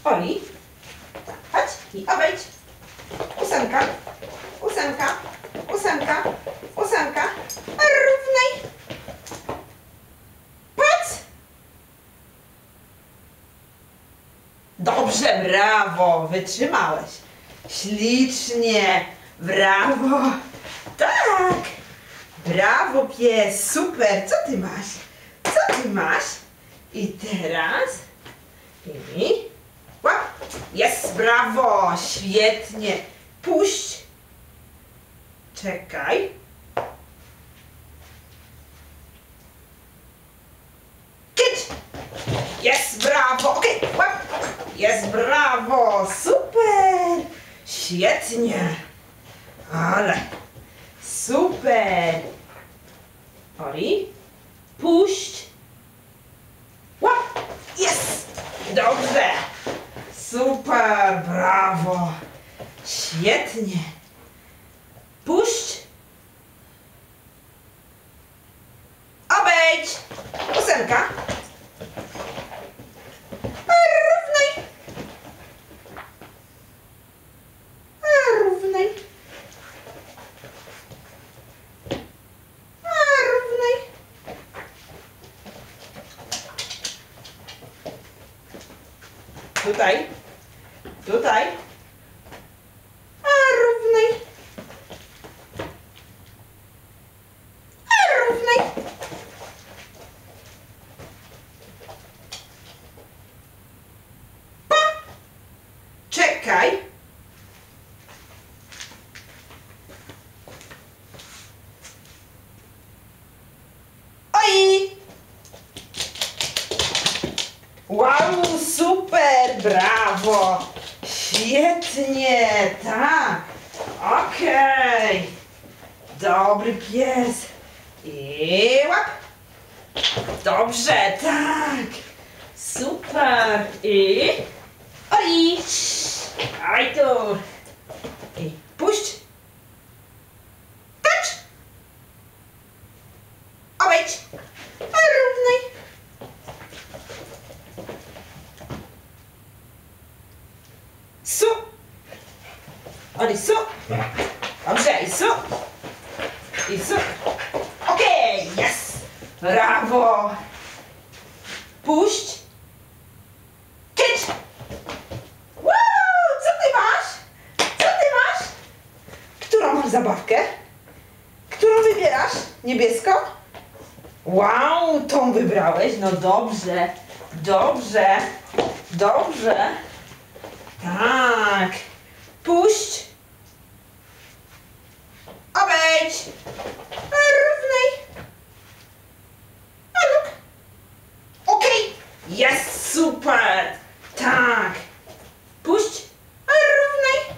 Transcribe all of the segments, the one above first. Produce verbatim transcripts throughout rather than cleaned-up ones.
Oli, chodź i obejdź. Ósemka, ósemka, ósemka, ósemka. Równaj. Patrz. Dobrze, brawo, wytrzymałeś. Ślicznie, brawo. Tak. Brawo, pies, super. Co ty masz? Co ty masz? I teraz... I... Łap. Jest, brawo, świetnie. Puść. Czekaj. Kić. Jest, brawo. Okej, okay. Łap. Jest, brawo, super. Świetnie. Ale super. Oli, puść. Łap. Jest. Dobrze. Super, brawo. Świetnie. Puść. Obejdź. Ósemka. Równaj. Równaj. Równaj. Tutaj. Tutaj. A równaj. A równaj. Pa. Czekaj. Oj. Wow, super, brawo. Świetnie, tak. Okej. Okay. Dobry pies. I łap. Dobrze, tak. Super. I... Oj. Oj tu. I puść. Tacz. Obejdź. Równaj. Su. Oli, su. Dobrze, i su. I su. Okej, okay, yes. Brawo. Puść. Kić. Wow, co ty masz? Co ty masz? Którą masz zabawkę? Którą wybierasz? Niebieską? Wow, tą wybrałeś? No dobrze. Dobrze. Dobrze. Tak. Puść. Obejdź. Równaj. Aluk. Okej. Okay. Jest super. Tak. Puść. Równaj.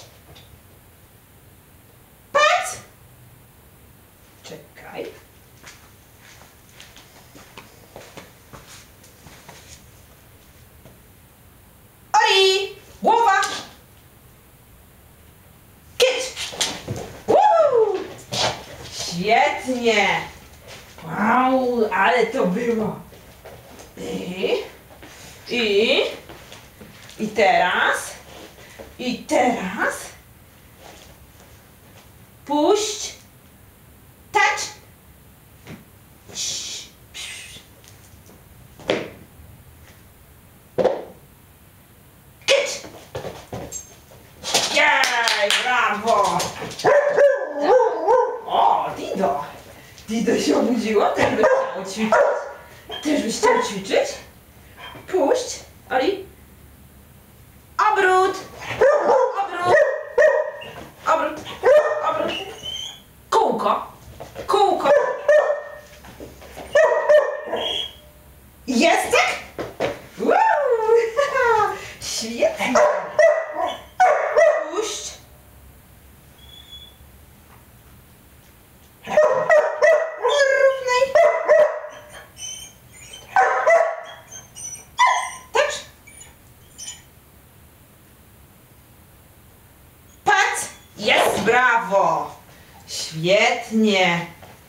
Patrz. Czekaj. Oli. Głowa. Kić. Woo! Świetnie. Wow, ale to było. I, i, i teraz, i teraz, puść, tacz. Kić. Jej, brawo. O, Dido. Dido się obudziło, też byś chciał ćwiczyć. Też byś chciał ćwiczyć? Puść. Oli. Obrót. Obrót. Obrót. Obrót. Kółko. Kółko. Jest tak? Woo! Świetnie. Puść. Równaj. Tacz. Patrz. Jest, brawo. Świetnie.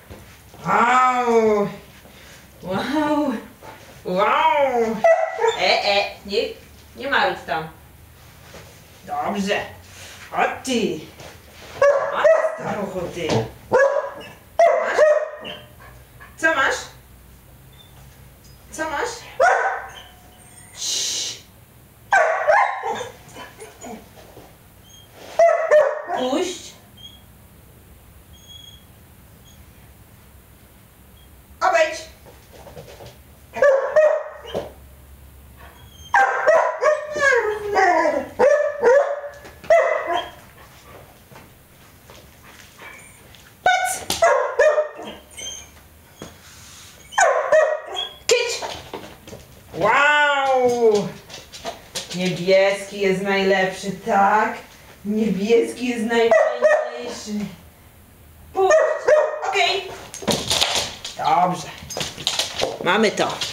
Wow. Wow. Wow. E, e, nie. Nie marudź tam. Dobrze. O ty. O staruchu ty. Masz? Co masz? Co masz? Cii. Puść. Obejdź. Wow! Niebieski jest najlepszy, tak? Niebieski jest najfajniejszy. Puść! Okej. Okay. Dobrze. Mamy to.